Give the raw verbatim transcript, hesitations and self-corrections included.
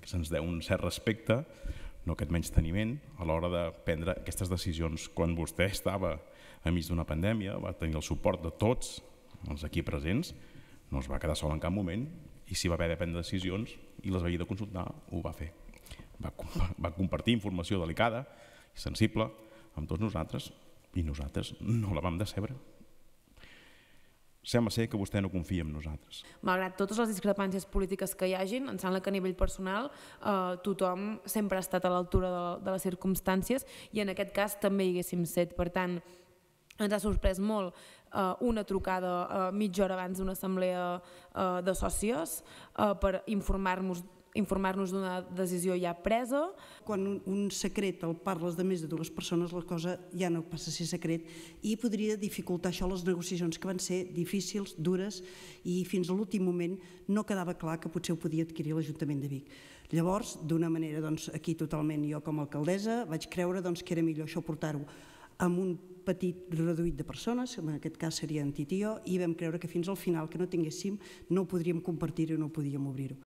que se'ns deu un cert respecte, no aquest menysteniment, a l'hora de prendre aquestes decisions. Quan vostè estava enmig d'una pandèmia, va tenir el suport de tots els aquí presents, no es va quedar sol en cap moment, i si va haver de prendre decisions i les havia de consultar, ho va fer. Va, va compartir informació delicada i sensible amb tots nosaltres i nosaltres no la vam decebre. Sembla ser que vostè no confia en nosaltres. Malgrat totes les discrepàncies polítiques que hi hagin, em sembla que a nivell personal eh, tothom sempre ha estat a l'altura de, de les circumstàncies i en aquest cas també hi haguéssim set. Per tant, ens ha sorprès molt eh, una trucada eh, mitja hora abans d'una assemblea eh, de sòcies eh, per informar-nos informar-nos d'una decisió ja presa. Quan un, un secret el parles de més de dues persones, la cosa ja no passa a ser secret i podria dificultar això les negociacions que van ser difícils, dures i fins a l'últim moment no quedava clar que potser ho podia adquirir l'Ajuntament de Vic. Llavors, d'una manera, doncs, aquí totalment jo com a alcaldessa vaig creure doncs, que era millor això portar-ho amb un petit reduït de persones, en aquest cas seria en Tití i jo, i vam creure que fins al final que no tinguéssim no ho podríem compartir i no podíem obrir-ho.